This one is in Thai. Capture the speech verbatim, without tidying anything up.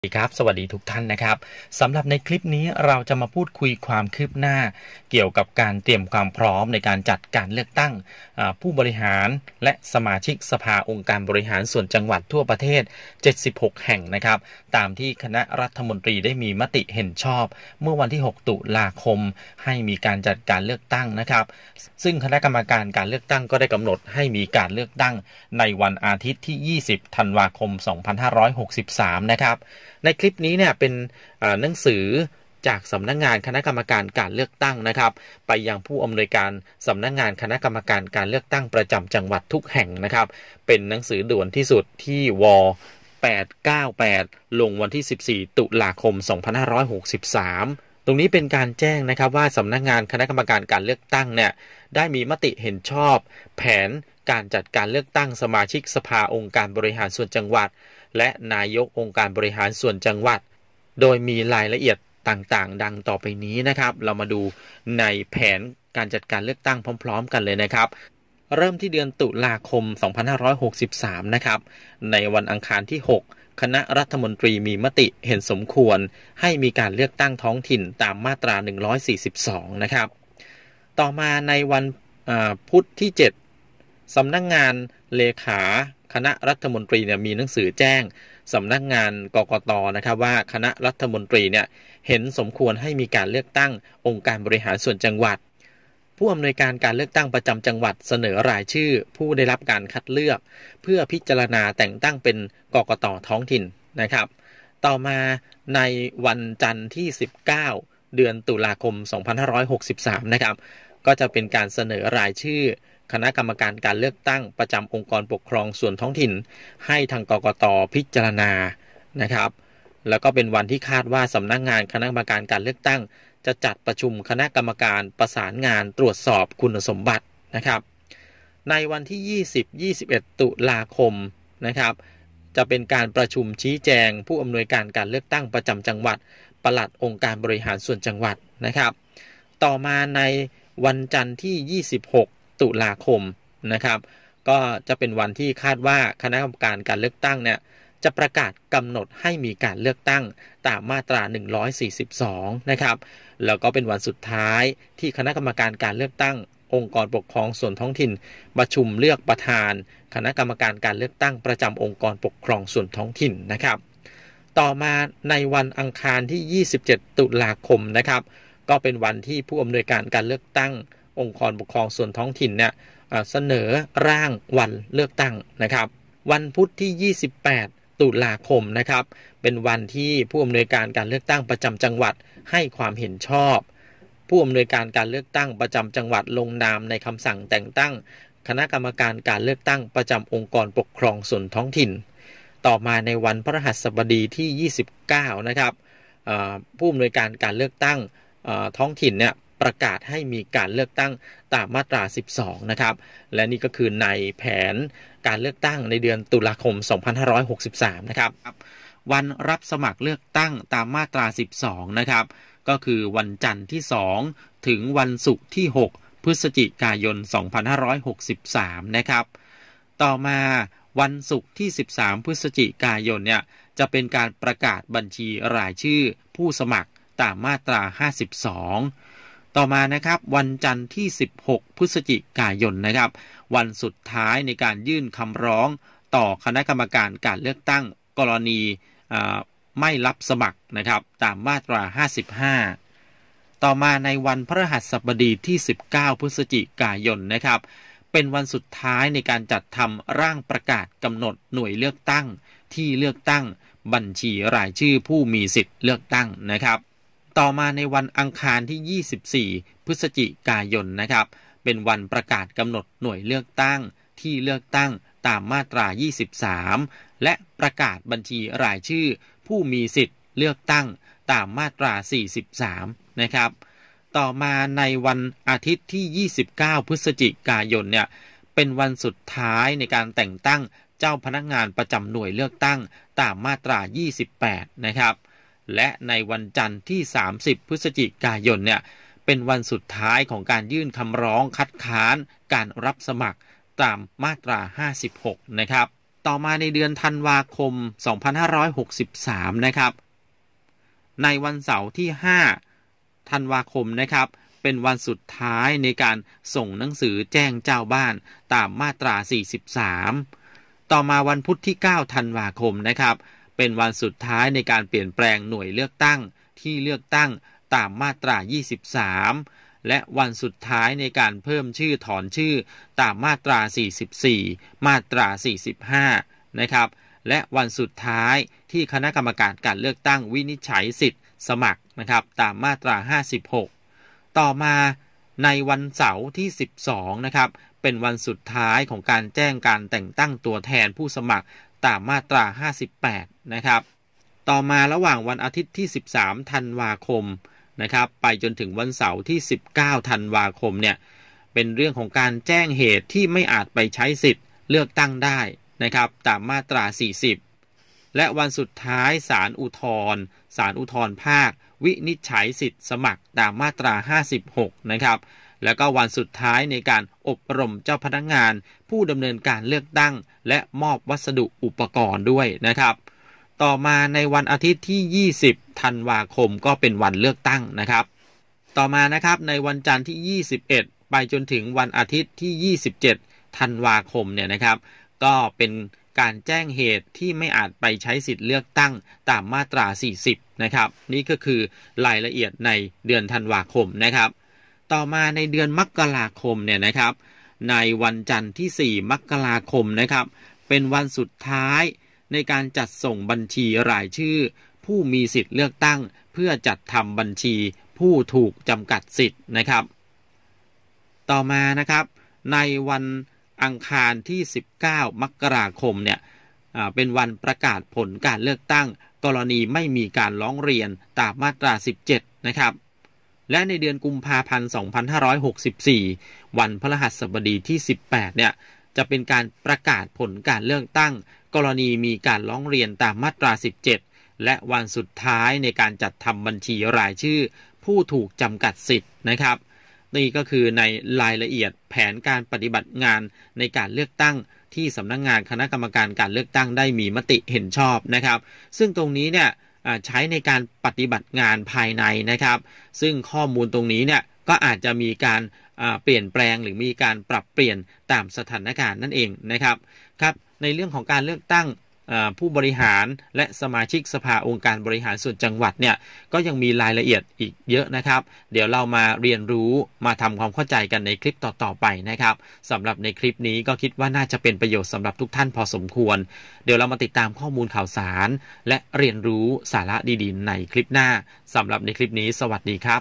สวัสดีครับสวัสดีทุกท่านนะครับสำหรับในคลิปนี้เราจะมาพูดคุยความคืบหน้าเกี่ยวกับการเตรียมความพร้อมในการจัดการเลือกตั้งผู้บริหารและสมาชิกสภาองค์การบริหารส่วนจังหวัดทั่วประเทศเจ็ดสิบหกแห่งนะครับตามที่คณะรัฐมนตรีได้มีมติเห็นชอบเมื่อวันที่หกตุลาคมให้มีการจัดการเลือกตั้งนะครับซึ่งคณะกรรมการการเลือกตั้งก็ได้กำหนดให้มีการเลือกตั้งในวันอาทิตย์ที่ยี่สิบธันวาคมสองพันห้าร้อยหกสิบสามนะครับในคลิปนี้เนี่ยเป็นหนังสือจากสำนักงานคณะกรรมการการเลือกตั้งนะครับไปยังผู้อำนวยการสำนักงานคณะกรรมการการเลือกตั้งประจำจังหวัดทุกแห่งนะครับเป็นหนังสือด่วนที่สุดที่วแปดเก้าแปดลงวันที่สิบสี่ตุลาคมสองพันห้าร้อยหกสิบสามตรงนี้เป็นการแจ้งนะครับว่าสำนักงานคณะกรรมการการเลือกตั้งเนี่ยได้มีมติเห็นชอบแผนการจัดการเลือกตั้งสมาชิกสภาองค์การบริหารส่วนจังหวัดและนายกองค์การบริหารส่วนจังหวัดโดยมีรายละเอียดต่างๆดังต่อไปนี้นะครับเรามาดูในแผนการจัดการเลือกตั้งพร้อมๆกันเลยนะครับเริ่มที่เดือนตุลาคมสองพันห้าร้อยหกสิบสามนะครับในวันอังคารที่หกคณะรัฐมนตรีมีมติเห็นสมควรให้มีการเลือกตั้งท้องถิ่นตามมาตราหนึ่งร้อยสี่สิบสองนะครับต่อมาในวันพุธที่เจ็ดสำนักงานเลขาคณะรัฐมนตรีเนี่ยมีหนังสือแจ้งสำนักงานกกต.นะครับว่าคณะรัฐมนตรีเนี่ยเห็นสมควรให้มีการเลือกตั้งองค์การบริหารส่วนจังหวัดผู้อำนวยการการเลือกตั้งประจำจังหวัดเสนอรายชื่อผู้ได้รับการคัดเลือกเพื่อพิจารณาแต่งตั้งเป็นกกต.ท้องถิ่นนะครับต่อมาในวันจันทร์ที่สิบเก้าเดือนตุลาคมสองพันห้าร้อยหกสิบสามนะครับก็จะเป็นการเสนอรายชื่อคณะกรรมการการเลือกตั้งประจำองค์กรปกครองส่วนท้องถิ่นให้ทางกกต.พิจารณานะครับแล้วก็เป็นวันที่คาดว่าสำนักงานคณะกรรมการการเลือกตั้งจะจัดประชุมคณะกรรมการประสานงานตรวจสอบคุณสมบัตินะครับในวันที่ยี่สิบ ยี่สิบเอ็ดตุลาคมนะครับจะเป็นการประชุมชี้แจงผู้อำนวยการการเลือกตั้งประจำจังหวัดปลัดองค์การบริหารส่วนจังหวัดนะครับต่อมาในวันจันทร์ที่ยี่สิบหกตุลาคมนะครับก็จะเป็นวันที่คาดว่าคณะกรรมการการเลือกตั้งเนี่ยจะประกาศกำหนดให้มีการเลือกตั้งตามมาตราหนึ่งร้อยสี่สิบสองนะครับแล้วก็เป็นวันสุดท้ายที่คณะกรรมการการเลือกตั้งองค์กรปกครองส่วนท้องถิ่นประชุมเลือกประธานคณะกรรมการการเลือกตั้งประจำองค์กรปกครองส่วนท้องถิ่นนะครับต่อมาในวันอังคารที่ยี่สิบเจ็ดตุลาคมนะครับก็เป็นวันที่ผู้อำนวยการการเลือกตั้งองค์กรปกครองส่วนท้องถิ่นเนี่ยเสนอร่างวันเลือกตั้งนะครับวันพุธที่ยี่สิบแปดตุลาคมนะครับเป็นวันที่ผู้อำนวยการการเลือกตั้งประจำจังหวัดให้ความเห็นชอบผู้อำนวยการการเลือกตั้งประจำจังหวัดลงนามในคำสั่งแต่งตั้งคณะกรรมการการเลือกตั้งประจำองค์กรปกครองส่วนท้องถิ่นต่อมาในวันพฤหัสบดีที่ยี่สิบเก้านะครับผู้อำนวยการการเลือกตั้งท้องถิ่นเนี่ยประกาศให้มีการเลือกตั้งตามมาตราสิบสองนะครับและนี่ก็คือในแผนการเลือกตั้งในเดือนตุลาคมสองพันห้าร้อยหกสิบสามนะครับวันรับสมัครเลือกตั้งตามมาตราสิบสองนะครับก็คือวันจันทร์ที่สองถึงวันศุกร์ที่หกพฤศจิกายนสองพันห้าร้อยหกสิบสามนะครับต่อมาวันศุกร์ที่สิบสามพฤศจิกายนเนี่ยจะเป็นการประกาศบัญชีรายชื่อผู้สมัครตามมาตราห้าสิบสองต่อมานะครับวันจันทร์ที่สิบหกพฤศจิกายนนะครับวันสุดท้ายในการยื่นคำร้องต่อคณะกรรมการการเลือกตั้งกรณีไม่รับสมัครนะครับตามมาตราห้าสิบห้าต่อมาในวันพฤหัสบดีที่สิบเก้าพฤศจิกายนนะครับเป็นวันสุดท้ายในการจัดทำร่างประกาศกำหนดหน่วยเลือกตั้งที่เลือกตั้งบัญชีรายชื่อผู้มีสิทธิ์เลือกตั้งนะครับต่อมาในวันอังคารที่ยี่สิบสี่พฤศจิกายนนะครับเป็นวันประกาศกำหนดหน่วยเลือกตั้งที่เลือกตั้งตามมาตรายี่สิบสามและประกาศบัญชีรายชื่อผู้มีสิทธิ์เลือกตั้งตามมาตราสี่สิบสามนะครับต่อมาในวันอาทิตย์ที่ยี่สิบเก้าพฤศจิกายนเนี่ยเป็นวันสุดท้ายในการแต่งตั้งเจ้าพนักงานประจำหน่วยเลือกตั้งตามมาตรายี่สิบแปดนะครับและในวันจันทร์ที่สามสิบพฤศจิกายนเนี่ยเป็นวันสุดท้ายของการยื่นคำร้องคัดค้านการรับสมัครตามมาตราห้าสิบหกนะครับต่อมาในเดือนธันวาคมสองพันห้าร้อยหกสิบสามนะครับในวันเสาร์ที่ห้าธันวาคมนะครับเป็นวันสุดท้ายในการส่งหนังสือแจ้งเจ้าบ้านตามมาตราสี่สิบสามต่อมาวันพุธที่เก้าธันวาคมนะครับเป็นวันสุดท้ายในการเปลี่ยนแปลงหน่วยเลือกตั้งที่เลือกตั้งตามมาตรายี่สิบสามและวันสุดท้ายในการเพิ่มชื่อถอนชื่อตามมาตราสี่สิบสี่มาตราสี่สิบห้านะครับและวันสุดท้ายที่คณะกรรมการการเลือกตั้งวินิจฉัยสิทธิ์สมัครนะครับตามมาตราห้าสิบหกต่อมาในวันเสาร์ที่สิบสองนะครับเป็นวันสุดท้ายของการแจ้งการแต่งตั้งตัวแทนผู้สมัครตามมาตราห้าสิบแปดนะครับต่อมาระหว่างวันอาทิตย์ที่สิบสามธันวาคมนะครับไปจนถึงวันเสาร์ที่สิบเก้าธันวาคมเนี่ยเป็นเรื่องของการแจ้งเหตุที่ไม่อาจไปใช้สิทธิ์เลือกตั้งได้นะครับตามมาตราสี่สิบและวันสุดท้ายศาลอุทธรณ์ศาลอุทธรณ์ภาควินิจฉัยสิทธิ์สมัครตามมาตราห้าสิบหกนะครับแล้วก็วันสุดท้ายในการอบรมเจ้าพนักงานผู้ดำเนินการเลือกตั้งและมอบวัสดุอุปกรณ์ด้วยนะครับต่อมาในวันอาทิตย์ที่ยี่สิบธันวาคมก็เป็นวันเลือกตั้งนะครับต่อมานะครับในวันจันทร์ที่ยี่สิบเอ็ดไปจนถึงวันอาทิตย์ที่ยี่สิบเจ็ดธันวาคมเนี่ยนะครับก็เป็นการแจ้งเหตุที่ไม่อาจไปใช้สิทธิ์เลือกตั้งตามมาตราสี่สิบนะครับนี่ก็คือรายละเอียดในเดือนธันวาคมนะครับต่อมาในเดือนมกราคมเนี่ยนะครับในวันจันทร์ที่สี่มกราคมนะครับเป็นวันสุดท้ายในการจัดส่งบัญชีรายชื่อผู้มีสิทธิ์เลือกตั้งเพื่อจัดทำบัญชีผู้ถูกจำกัดสิทธิ์นะครับต่อมานะครับในวันอังคารที่สิบเก้ามกราคมเนี่ยเป็นวันประกาศผลการเลือกตั้งกรณีไม่มีการร้องเรียนตามมาตราสิบเจ็ดนะครับและในเดือนกุมภาพันธ์สองพันห้าร้อยหกสิบสี่วันพฤหัสบดีที่สิบแปดเนี่ยจะเป็นการประกาศผลการเลือกตั้งกรณีมีการร้องเรียนตามมาตราสิบเจ็ดและวันสุดท้ายในการจัดทำบัญชีรายชื่อผู้ถูกจำกัดสิทธิ์นะครับนี่ก็คือในรายละเอียดแผนการปฏิบัติงานในการเลือกตั้งที่สำนักงานคณะกรรมการการเลือกตั้งได้มีมติเห็นชอบนะครับซึ่งตรงนี้เนี่ยใช้ในการปฏิบัติงานภายในนะครับซึ่งข้อมูลตรงนี้เนี่ยก็อาจจะมีการเปลี่ยนแปลงหรือมีการปรับเปลี่ยนตามสถานการณ์นั่นเองนะครับครับในเรื่องของการเลือกตั้งผู้บริหารและสมาชิกสภาองค์การบริหารส่วนจังหวัดเนี่ยก็ยังมีรายละเอียดอีกเยอะนะครับเดี๋ยวเรามาเรียนรู้มาทำความเข้าใจกันในคลิปต่อๆไปนะครับสำหรับในคลิปนี้ก็คิดว่าน่าจะเป็นประโยชน์สำหรับทุกท่านพอสมควรเดี๋ยวเรามาติดตามข้อมูลข่าวสารและเรียนรู้สาระดีๆในคลิปหน้าสำหรับในคลิปนี้สวัสดีครับ